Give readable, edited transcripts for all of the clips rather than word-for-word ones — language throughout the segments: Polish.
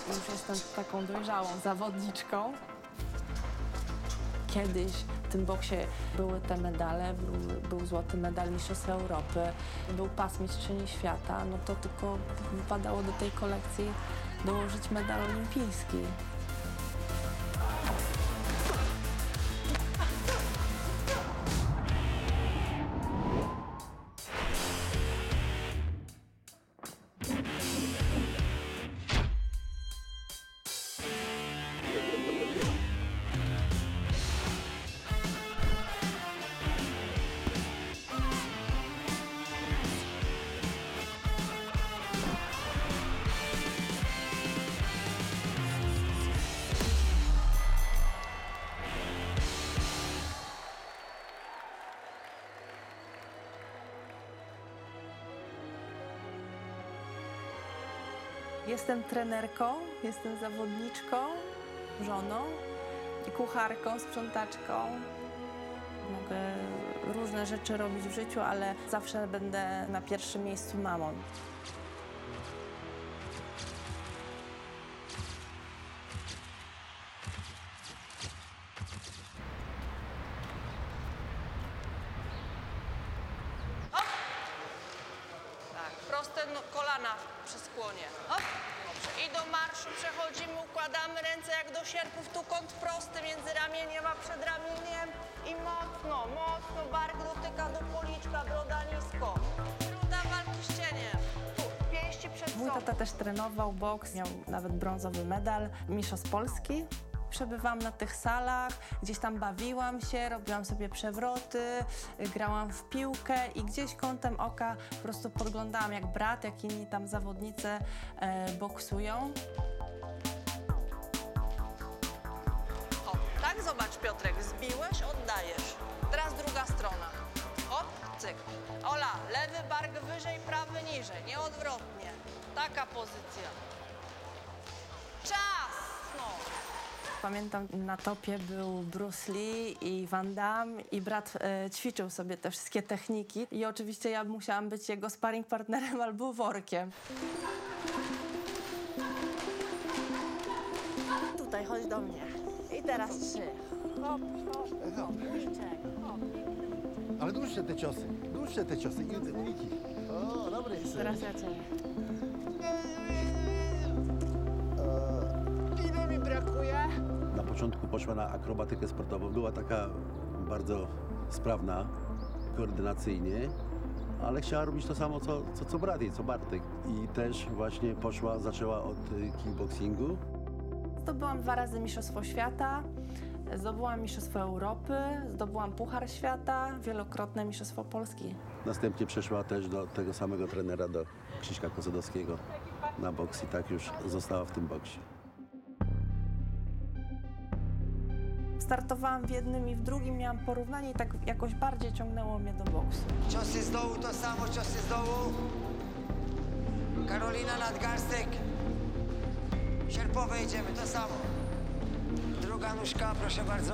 Już jestem taką dojrzałą zawodniczką. Kiedyś w tym boksie były te medale, był złoty medal Mistrzostw Europy, był pas Mistrzyni Świata, no to tylko wypadało do tej kolekcji dołożyć medal olimpijski. Jestem trenerką, jestem zawodniczką, żoną i kucharką, sprzątaczką. Mogę różne rzeczy robić w życiu, ale zawsze będę na pierwszym miejscu mamą. Proste kolana przy skłonie. Hop. Dobrze. I do marszu przechodzimy, układamy ręce jak do sierpów, tu kąt prosty między ramieniem a przedramieniem i mocno, mocno bark dotyka do policzka, broda nisko. Broda walki z cieniem. Tu, pięści przed Mój sobą. tata też trenował boks, miał nawet brązowy medal Mistrzostw Polski. Przebywałam na tych salach, gdzieś tam bawiłam się, robiłam sobie przewroty, grałam w piłkę i gdzieś kątem oka po prostu podglądałam, jak brat, jak inni tam zawodnicy boksują. O, tak, zobacz Piotrek, zbiłeś, oddajesz. Teraz druga strona. Hop, cyk. Ola, lewy bark wyżej, prawy niżej, nie odwrotnie. Taka pozycja. Czas! No. Pamiętam, na topie był Bruce Lee i Van Damme i brat ćwiczył sobie te wszystkie techniki i oczywiście ja musiałam być jego sparring partnerem albo workiem. Tutaj, chodź do mnie. I teraz 3. Hop, hop, hop, liczek, hop. Ale dłuższe te ciosy i uniki. O, dobry jest. Teraz ja cię. Ile mi brakuje? Na początku poszła na akrobatykę sportową. Była taka bardzo sprawna koordynacyjnie, ale chciała robić to samo, co brat jej, co Bartek. I też właśnie zaczęła od kickboxingu. Zdobyłam 2 razy Mistrzostwo Świata, zdobyłam Mistrzostwo Europy, zdobyłam Puchar Świata, wielokrotne Mistrzostwo Polski. Następnie przeszła też do tego samego trenera, do Krzyśka Kozłowskiego na boks i tak już została w tym boksie. Startowałam w jednym i w drugim, miałam porównanie i tak jakoś bardziej ciągnęło mnie do boksu. Ciosy z dołu to samo, ciosy z dołu. Karolina nadgarstek. Sierpowe idziemy, to samo. Druga nóżka, proszę bardzo.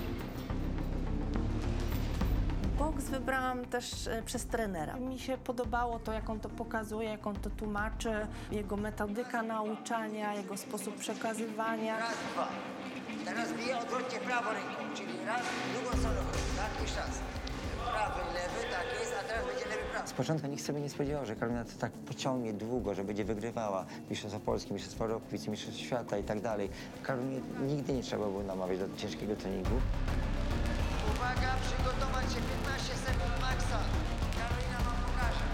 Boks wybrałam też przez trenera. Mi się podobało to, jak on to pokazuje, jak on to tłumaczy, jego metodyka nauczania, jego sposób przekazywania. Raz, dwa. Teraz biję odwrotnie prawo ręką, czyli raz, drugą stroną, tak, jeszcze raz. Prawy, lewy, tak jest, a teraz będzie lewy, prawy. Z początku nikt sobie nie spodziewał, że Karolina to tak pociągnie długo, że będzie wygrywała Mistrzostwa Polski, Mistrzostwa Europy, Wicemistrzostw Świata i tak dalej. Karolinie nigdy nie trzeba było namawiać do ciężkiego treningu. Uwaga, przygotować się 15 sekund maksa. Karolina wam pokaże.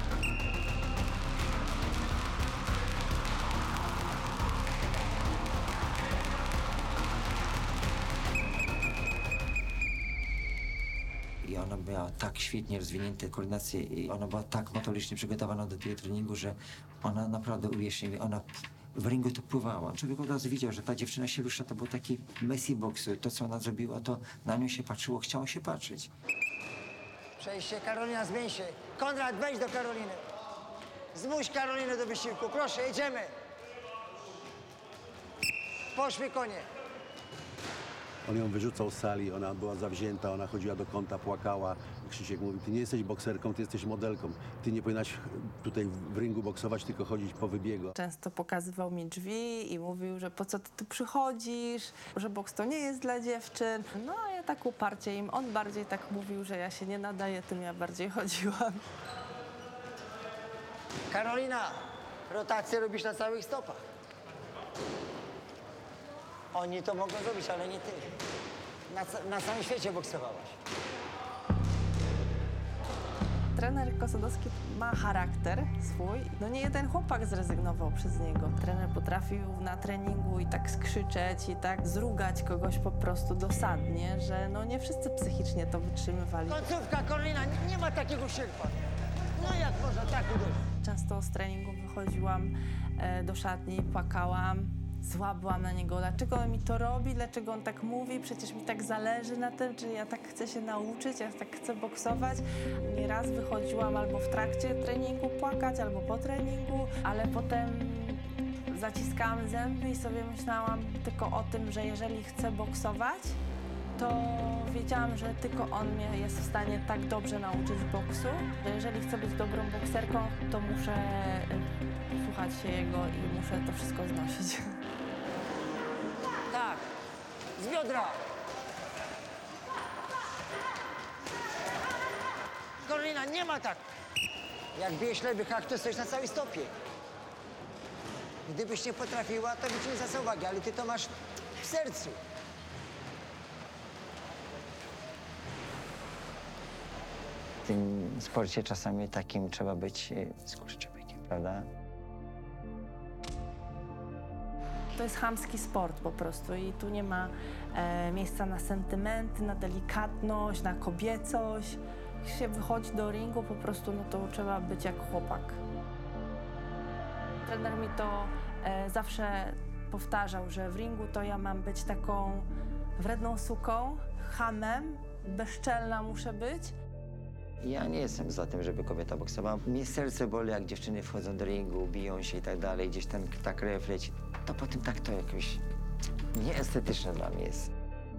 I ona miała tak świetnie rozwinięte koordynacje i ona była tak motorycznie przygotowana do tego treningu, że ona naprawdę, uwierzcie mi, ona w ringu to pływała. Człowiek od razu widział, że ta dziewczyna się rusza, to był taki Messi boksu. To, co ona zrobiła, to na nią się patrzyło, chciało się patrzeć. Przejście, Karolina, zmień się. Konrad, wejdź do Karoliny. Zmuś Karolinę do wysiłku. Proszę, jedziemy. Poszły konie. On ją wyrzucał z sali, ona była zawzięta, ona chodziła do kąta, płakała. Krzysiek mówi, ty nie jesteś bokserką, ty jesteś modelką. Ty nie powinnaś tutaj w ringu boksować, tylko chodzić po wybiegu. Często pokazywał mi drzwi i mówił, że po co ty tu przychodzisz, że boks to nie jest dla dziewczyn. No a ja tak uparcie im, on bardziej tak mówił, że ja się nie nadaję, tym ja bardziej chodziłam. Karolina, rotację robisz na całych stopach. Oni to mogą zrobić, ale nie ty. Na całym świecie boksowałaś. Trener Kosodowski ma charakter swój. No nie jeden chłopak zrezygnował przez niego. Trener potrafił na treningu i tak skrzyczeć, i tak zrugać kogoś po prostu dosadnie, że no nie wszyscy psychicznie to wytrzymywali. Końcówka, Karolina, nie ma takiego sierpa. No jak można tak uderzyć? Często z treningu wychodziłam do szatni, płakałam. Zła byłam na niego, dlaczego on mi to robi, dlaczego on tak mówi, przecież mi tak zależy na tym, czy ja tak chcę się nauczyć, ja tak chcę boksować. Nieraz wychodziłam albo w trakcie treningu płakać, albo po treningu, ale potem zaciskałam zęby i sobie myślałam tylko o tym, że jeżeli chcę boksować, to wiedziałam, że tylko on mnie jest w stanie tak dobrze nauczyć boksu, że jeżeli chcę być dobrą bokserką, to muszę słuchać się jego i muszę to wszystko znosić. Tak, z biodra. Karolina, nie ma tak. Jak bijesz lewy hak, to stoisz na całej stopie. Gdybyś nie potrafiła, to by ci nie zwracał uwagi, ale ty to masz w sercu. W tym sporcie czasami takim trzeba być skurczybykiem, prawda? To jest chamski sport po prostu i tu nie ma miejsca na sentymenty, na delikatność, na kobiecość. Jak się wychodzi do ringu po prostu, no to trzeba być jak chłopak. Trener mi to zawsze powtarzał, że w ringu to ja mam być taką wredną suką, chamem, bezczelna muszę być. Ja nie jestem za tym, żeby kobieta boksowała. Mnie serce boli, jak dziewczyny wchodzą do ringu, biją się i tak dalej, gdzieś tam ta krew leci. To potem tak to jakoś nieestetyczne dla mnie jest.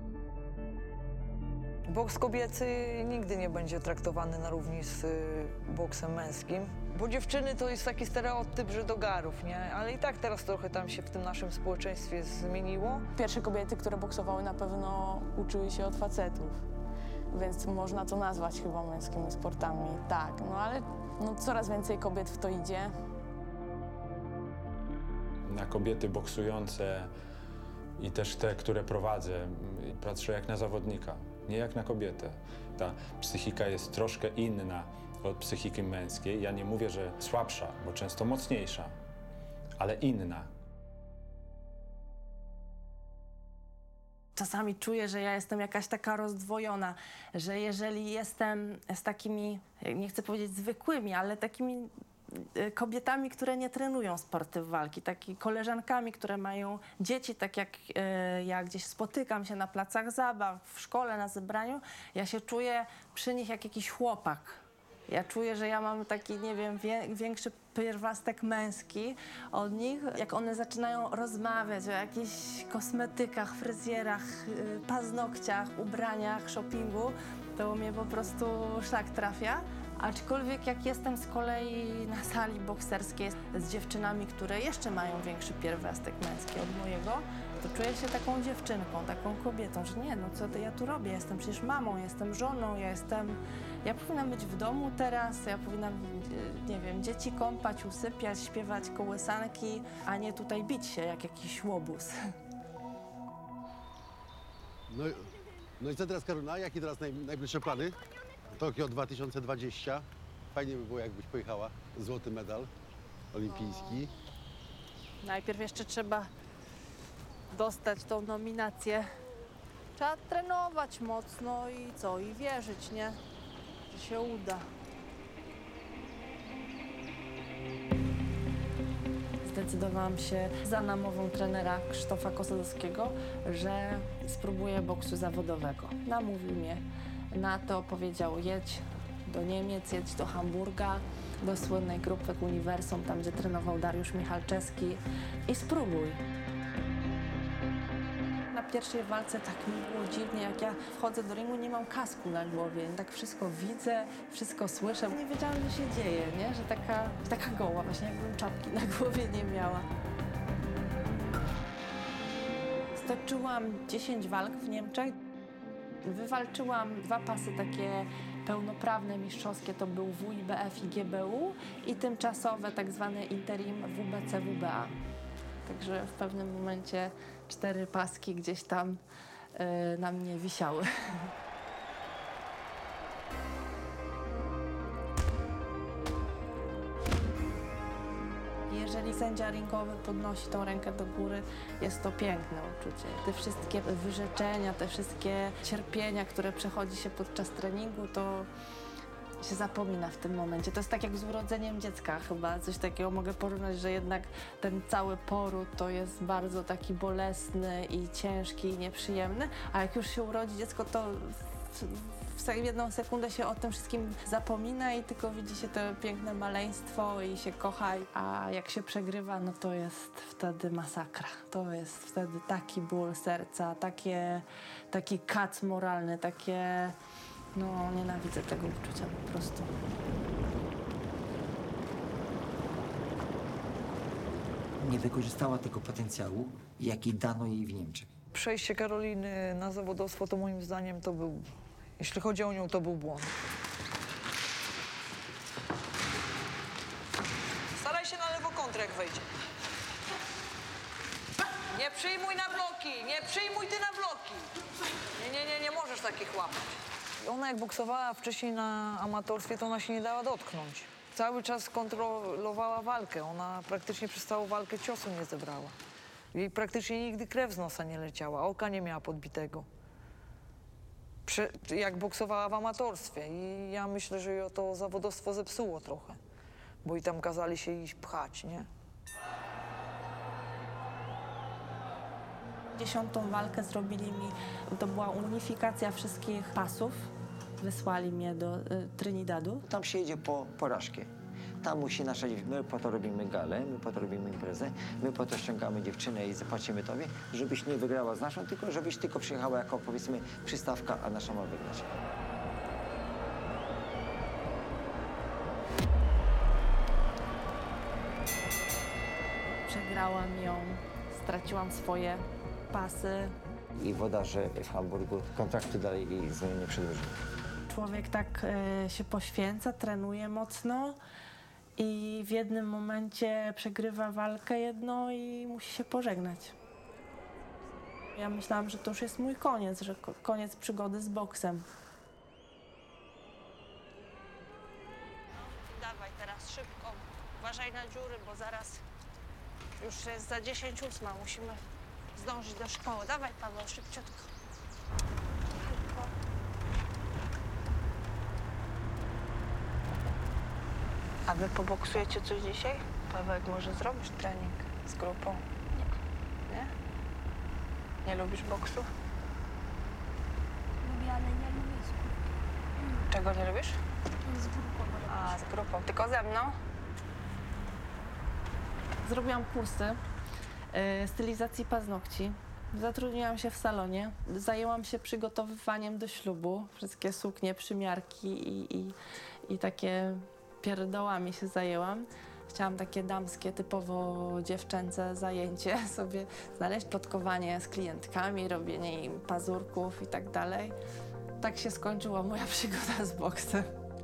Boks kobiecy nigdy nie będzie traktowany na równi z boksem męskim, bo dziewczyny to jest taki stereotyp, że do garów, nie? Ale i tak teraz trochę tam się w tym naszym społeczeństwie zmieniło. Pierwsze kobiety, które boksowały, na pewno uczyły się od facetów, więc można to nazwać chyba męskimi sportami, tak. No ale no, coraz więcej kobiet w to idzie. Na kobiety boksujące i też te, które prowadzę, patrzę jak na zawodnika, nie jak na kobietę. Ta psychika jest troszkę inna od psychiki męskiej. Ja nie mówię, że słabsza, bo często mocniejsza, ale inna. Czasami czuję, że ja jestem jakaś taka rozdwojona, że jeżeli jestem z takimi, nie chcę powiedzieć zwykłymi, ale takimi kobietami, które nie trenują sporty walki, takimi koleżankami, które mają dzieci, tak jak ja gdzieś spotykam się na placach zabaw, w szkole, na zebraniu, ja się czuję przy nich jak jakiś chłopak. Ja czuję, że ja mam taki, nie wiem, większy pierwiastek męski od nich. Jak one zaczynają rozmawiać o jakichś kosmetykach, fryzjerach, paznokciach, ubraniach, shoppingu, to mnie po prostu szlak trafia. Aczkolwiek jak jestem z kolei na sali bokserskiej z dziewczynami, które jeszcze mają większy pierwiastek męski od mojego, to czuję się taką dziewczynką, taką kobietą, że nie, no co ja tu robię? Jestem przecież mamą, jestem żoną, ja powinnam być w domu teraz, ja powinnam, nie wiem, dzieci kąpać, usypiać, śpiewać kołysanki, a nie tutaj bić się jak jakiś łobuz. No i co teraz, Karolina? Jakie teraz najbliższe plany? Tokio 2020. Fajnie by było, jakbyś pojechała. Złoty medal olimpijski. Najpierw jeszcze trzeba dostać tą nominację. Trzeba trenować mocno i wierzyć, nie? Że się uda. Zdecydowałam się za namową trenera Krzysztofa Kosodowskiego, że spróbuję boksu zawodowego. Namówił mnie na to, powiedział: jedź do Niemiec, jedź do Hamburga, do słynnej grupy Uniwersum, tam gdzie trenował Dariusz Michalczewski i spróbuj. pierwszej walce tak mi było dziwnie, jak ja wchodzę do ringu, nie mam kasku na głowie. Tak wszystko widzę, wszystko słyszę. Nie wiedziałam, co się dzieje, nie? Że taka goła, właśnie jakbym czapki na głowie nie miała. Stoczyłam 10 walk w Niemczech. Wywalczyłam 2 pasy takie pełnoprawne, mistrzowskie, to był WIBF i GBU i tymczasowe tak zwane interim WBC-WBA. Także w pewnym momencie 4 paski gdzieś tam na mnie wisiały. Jeżeli sędzia ringowy podnosi tą rękę do góry, jest to piękne uczucie. Te wszystkie wyrzeczenia, te wszystkie cierpienia, które przechodzi się podczas treningu, to się zapomina w tym momencie. To jest tak jak z urodzeniem dziecka chyba. Coś takiego mogę porównać, że jednak ten cały poród to jest bardzo taki bolesny i ciężki i nieprzyjemny, a jak już się urodzi dziecko, to w jedną sekundę się o tym wszystkim zapomina i tylko widzi się to piękne maleństwo i się kocha, a jak się przegrywa, no to jest wtedy masakra. To jest wtedy taki ból serca, taki kac moralny, takie... No, nienawidzę tego uczucia po prostu. Nie wykorzystała tego potencjału, jaki dano jej w Niemczech. Przejście Karoliny na zawodowstwo to moim zdaniem to był, jeśli chodzi o nią, to był błąd. Staraj się na lewo kontrę, jak wejdzie. Nie przyjmuj na bloki, nie przyjmuj ty na bloki. Nie możesz takich łapać. Ona jak boksowała wcześniej na amatorstwie, to ona się nie dała dotknąć. Cały czas kontrolowała walkę. Ona praktycznie przez całą walkę ciosu nie zebrała. Jej praktycznie nigdy krew z nosa nie leciała, oka nie miała podbitego. Jak boksowała w amatorstwie i ja myślę, że ją to zawodowstwo zepsuło trochę, bo i tam kazali się iść pchać, nie? 10. walkę zrobili mi, to była unifikacja wszystkich pasów. Wysłali mnie do Trinidadu. Tam się jedzie po porażkę. Tam musi nasza dziewczyna, my po to robimy galę, my po to robimy imprezę, my po to ściągamy dziewczynę i zapłacimy tobie, żebyś nie wygrała z naszą, tylko żebyś tylko przyjechała jako, powiedzmy, przystawka, a nasza ma wygrać. Przegrałam ją, straciłam swoje pasy. I włodarze w Hamburgu kontraktu dalej z nią nie przedłużyli. Człowiek tak się poświęca, trenuje mocno i w jednym momencie przegrywa walkę jedną i musi się pożegnać. Ja myślałam, że to już jest mój koniec, że koniec przygody z boksem. Dawaj teraz szybko. Uważaj na dziury, bo zaraz już jest za 10:08. Musimy zdążyć do szkoły. Dawaj, Paweł, szybciutko. Szybko. A wy poboksujecie coś dzisiaj? Pawełek, może zrobisz trening z grupą? Nie. Nie? Nie lubisz boksu? Lubię, ale nie lubię z grupą. Czego nie lubisz? Z grupą. A, z grupą. Tylko ze mną? Zrobiłam kursy stylizacji paznokci. Zatrudniłam się w salonie. Zajęłam się przygotowywaniem do ślubu. Wszystkie suknie, przymiarki i takie pierdołami się zajęłam. Chciałam takie damskie, typowo dziewczęce zajęcie sobie znaleźć, plotkowanie z klientkami, robienie im pazurków i tak dalej. Tak się skończyła moja przygoda z boksem.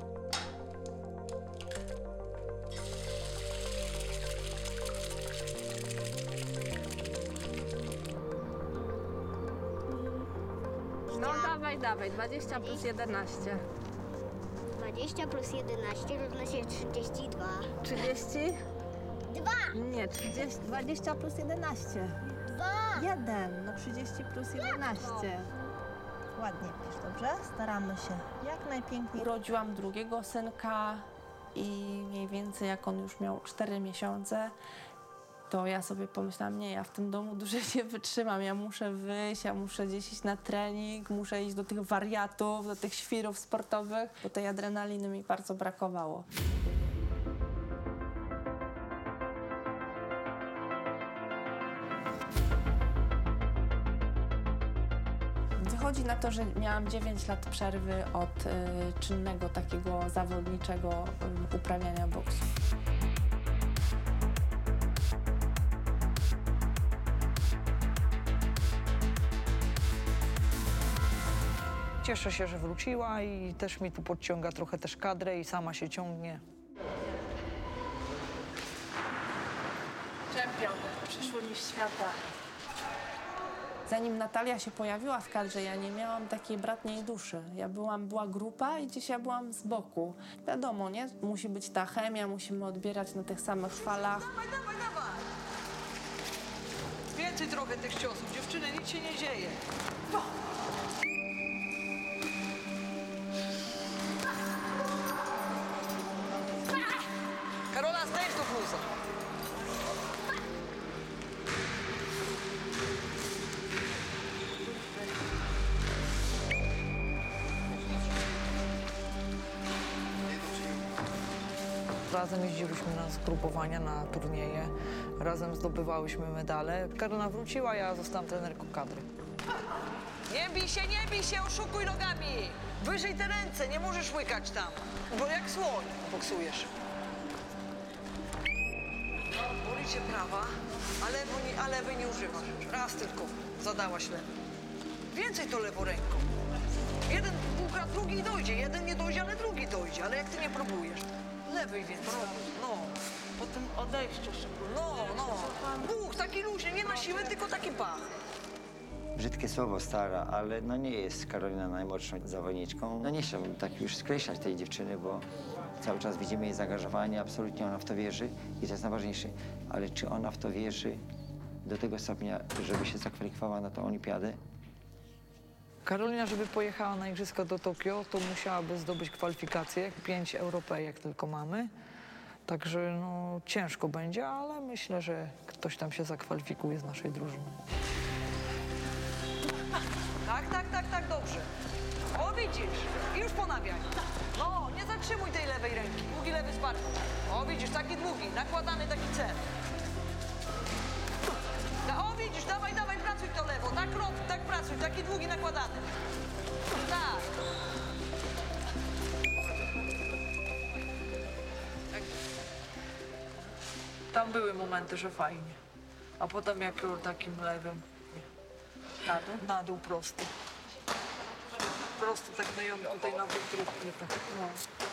No dawaj, 20 plus 11. 20 plus 11 równa się 32. 30? 2! Nie, 30, 20 plus 11. 2! 1, no 30 plus 11. Ładnie pisz, dobrze? Staramy się jak najpiękniej. Urodziłam drugiego synka i mniej więcej jak on już miał 4 miesiące, to ja sobie pomyślałam, nie, ja w tym domu dłużej nie wytrzymam, ja muszę wyjść, ja muszę gdzieś iść na trening, muszę iść do tych wariatów, do tych świrów sportowych, bo tej adrenaliny mi bardzo brakowało. wychodzi na to, że miałam 9 lat przerwy od czynnego takiego zawodniczego uprawiania boksu. Cieszę się, że wróciła i też mi tu podciąga trochę też kadrę i sama się ciągnie. Czempion, przyszły mistrz świata. Zanim Natalia się pojawiła w kadrze, ja nie miałam takiej bratniej duszy. Była grupa i gdzieś ja byłam z boku. Wiadomo, nie? Musi być ta chemia, musimy odbierać na tych samych falach. Dawaj, dawaj, dawaj! Więcej trochę tych ciosów, dziewczyny, nic się nie dzieje. Karola, zejdź do plusa. Razem jeździliśmy na zgrupowania, na turnieje. Razem zdobywałyśmy medale. Karola wróciła, ja zostałam trenerką kadry. Nie bij się, oszukuj nogami! Wyżej te ręce, nie możesz łykać tam, bo jak słoń boksujesz. Boli cię prawa, a lewej nie używasz. Raz tylko zadałaś lewy. Więcej to lewą ręką. Jeden ukradł, drugi dojdzie. Jeden nie dojdzie, ale drugi dojdzie. Ale jak ty nie próbujesz? Lewej więcej. No. Po tym odejściu szczególnie. No. Buch, taki luźny, nie na siłę, tylko taki pach. Brzydkie słowo stara, ale no nie jest Karolina najmłodszą zawodniczką. No nie chciałbym tak już skreślać tej dziewczyny, bo cały czas widzimy jej zaangażowanie, absolutnie ona w to wierzy i to jest najważniejsze. Ale czy ona w to wierzy do tego stopnia, żeby się zakwalifikowała na tę olimpiadę? Karolina, żeby pojechała na igrzyska do Tokio, to musiałaby zdobyć kwalifikacje. 5 Europejek tylko mamy. Także no, ciężko będzie, ale myślę, że ktoś tam się zakwalifikuje z naszej drużyny. Tak, dobrze. O, widzisz, i już ponawiaj. No, nie zatrzymuj tej lewej ręki. Długi lewy z barku. O, widzisz, taki długi, nakładany taki cel. O, widzisz, dawaj, pracuj to lewo. Tak rób, tak pracuj, taki długi nakładany. Tak. Tam były momenty, że fajnie. A potem jak takim lewym na dół prosty. Prosty tak dają tutaj na wątróbkę. Tak. No.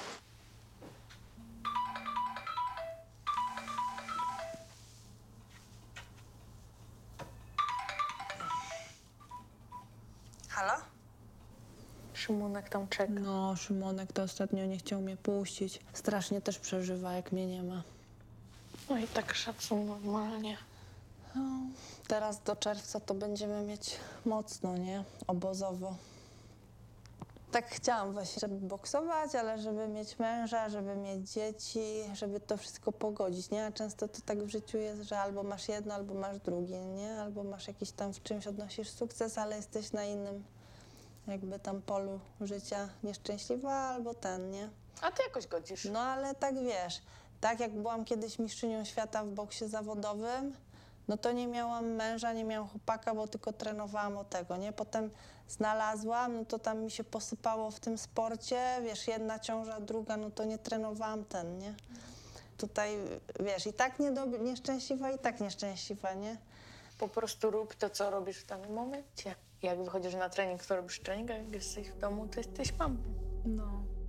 Halo? Szymonek tam czeka. No, Szymonek to ostatnio nie chciał mnie puścić. Strasznie też przeżywa, jak mnie nie ma. No i tak szacun normalnie. No, teraz do czerwca to będziemy mieć mocno, nie? Obozowo. Tak chciałam właśnie, żeby boksować, ale żeby mieć męża, żeby mieć dzieci, żeby to wszystko pogodzić, nie? A często to tak w życiu jest, że albo masz jedno, albo masz drugie, nie? Albo masz jakiś tam w czymś odnosisz sukces, ale jesteś na innym jakby tam polu życia nieszczęśliwa, albo ten, nie? A ty jakoś godzisz. No ale tak wiesz, tak jak byłam kiedyś mistrzynią świata w boksie zawodowym, no to nie miałam męża, nie miałam chłopaka, bo tylko trenowałam o tego, nie? Potem znalazłam, no to tam mi się posypało w tym sporcie, wiesz, jedna ciąża, druga, no to nie trenowałam ten, nie? Tutaj, wiesz, i tak nieszczęśliwa, i tak nieszczęśliwa, nie? Po prostu rób to, co robisz w danym momencie. Jak wychodzisz na trening, to robisz trening, a jak jesteś w domu, to jesteś mamą. No.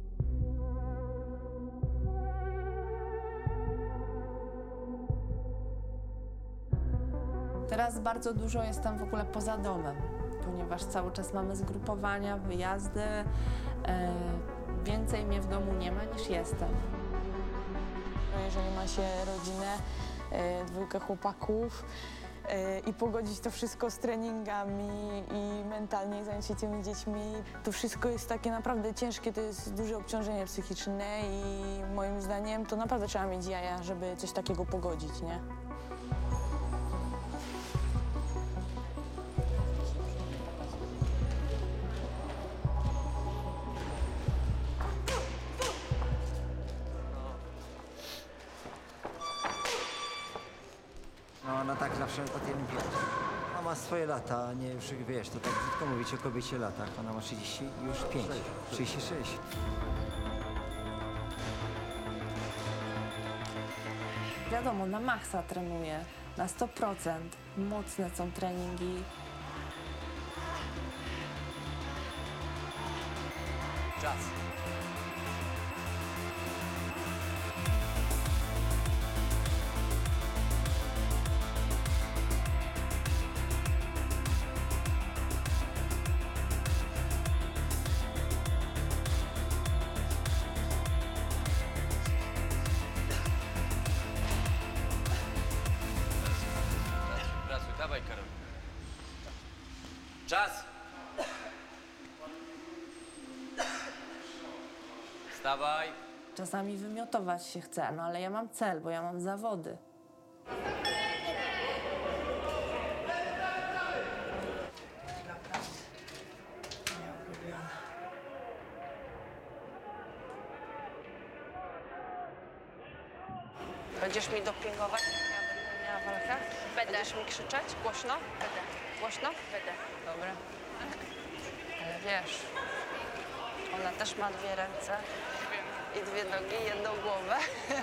Teraz bardzo dużo jestem w ogóle poza domem, ponieważ cały czas mamy zgrupowania, wyjazdy. Więcej mnie w domu nie ma niż jestem. Jeżeli ma się rodzinę, 2 chłopaków i pogodzić to wszystko z treningami i mentalnie zająć się tymi dziećmi, to wszystko jest takie naprawdę ciężkie, to jest duże obciążenie psychiczne i moim zdaniem to naprawdę trzeba mieć jaja, żeby coś takiego pogodzić, nie? No ona tak zawsze o tym wie. No ma swoje lata, nie już wiesz, to tak brzydko mówić o kobiecie latach. Ona ma 35, 36. Wiadomo, na maksa trenuję, na 100%. Mocne są treningi. Czas. Pracuj, dawaj, Karol. Czas! Wstawaj. Czasami wymiotować się chce, no ale ja mam cel, bo ja mam zawody. Będziesz mi dopingować, jak ja będę miała walkę? Będziesz mi krzyczeć? Głośno? Będę. Głośno? Będę. Dobra. Ale wiesz, ona też ma 2 ręce i 2 nogi, i 1 głowę.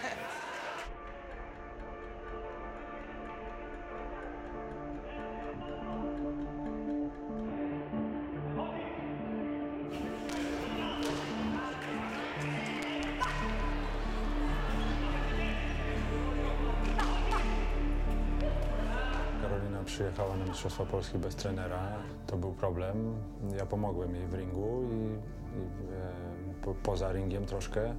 Karolina przyjechała na Mistrzostwa Polski bez trenera. To był problem. Ja pomogłem jej w ringu i poza ringiem troszkę.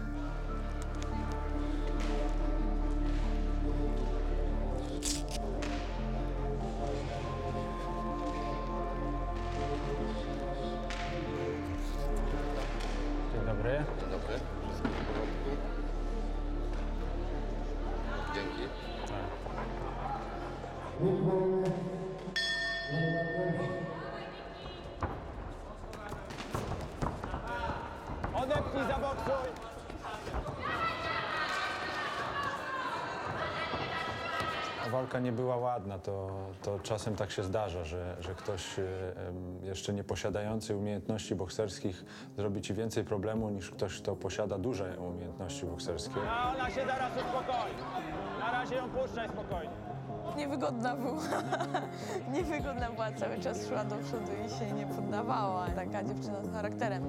Dzień dobry. Dzień dobry. Wszystko w porządku? Dzięki. Odepnij, zaboksuj! Walka nie była ładna, to czasem tak się zdarza, że ktoś jeszcze nie posiadający umiejętności bokserskich zrobi ci więcej problemu niż ktoś, kto posiada duże umiejętności bokserskie. A ona się zaraz uspokoi. Na razie ją puszczaj spokojnie. Niewygodna była. Niewygodna była, cały czas szła do przodu i się nie poddawała. Taka dziewczyna z charakterem.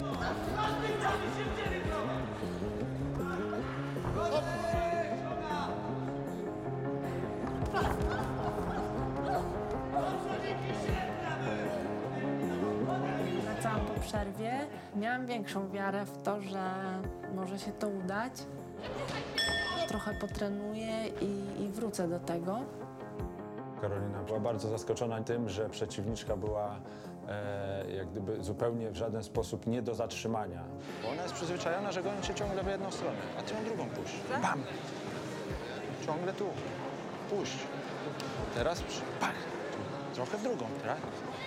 Wracałam po przerwie. Miałam większą wiarę w to, że może się to udać. Trochę potrenuję i wrócę do tego. Karolina była bardzo zaskoczona tym, że przeciwniczka była jak gdyby zupełnie w żaden sposób nie do zatrzymania. Bo ona jest przyzwyczajona, że goni się ciągle w jedną stronę, a ty ją drugą puść. Bam! Ciągle tu. Puść. Teraz pach! Trochę w drugą, tak?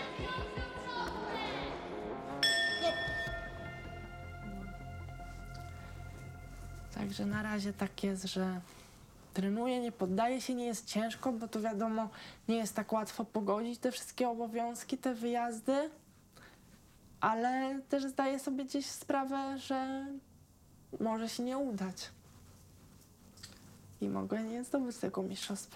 Także na razie tak jest, że trenuję, nie poddaję się, nie jest ciężko, bo to wiadomo, nie jest tak łatwo pogodzić te wszystkie obowiązki, te wyjazdy, ale też zdaję sobie gdzieś sprawę, że może się nie udać i mogę nie zdobyć tego mistrzostwa.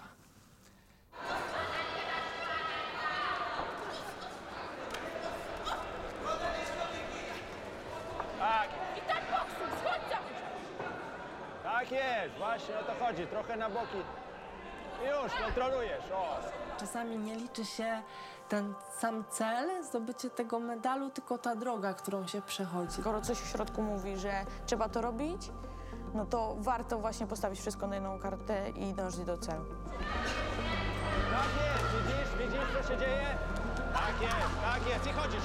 Tak. I tak boksuj, schodź. Tak jest, właśnie o to chodzi. Trochę na boki. Już, kontrolujesz, o. Czasami nie liczy się ten sam cel, zdobycie tego medalu, tylko ta droga, którą się przechodzi. Skoro coś w środku mówi, że trzeba to robić, no to warto właśnie postawić wszystko na jedną kartę i dążyć do celu. Tak jest, widzisz, co się dzieje? Tak jest. I chodzisz.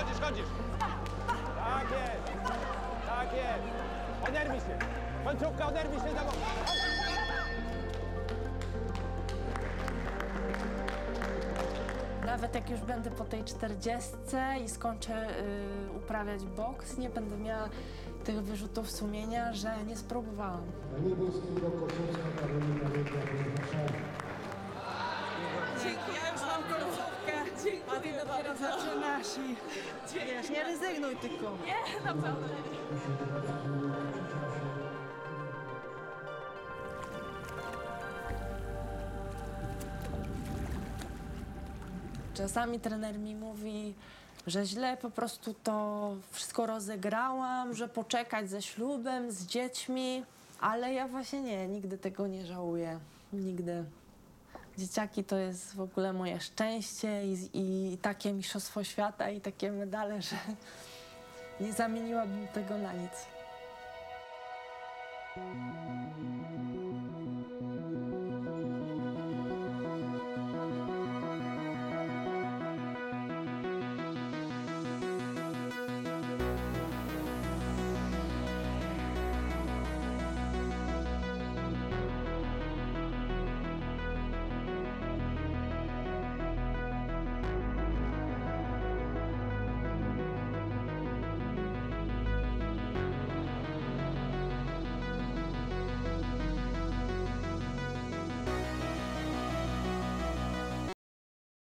Tak jest. Oderwij się. Końcówka, oderwij się za bok. Nawet jak już będę po tej 40 i skończę uprawiać boks, nie będę miała tych wyrzutów sumienia, że nie spróbowałam. Dzięki, ja już mam końcówkę. A ty dopiero zaczynasz i wiesz, nie rezygnuj tylko. Nie, naprawdę. Czasami trener mi mówi, że źle po prostu to wszystko rozegrałam, że poczekać ze ślubem, z dziećmi, ale ja właśnie nie, nigdy tego nie żałuję, nigdy. Dzieciaki to jest w ogóle moje szczęście i takie mistrzostwo świata i takie medale, że nie zamieniłabym tego na nic.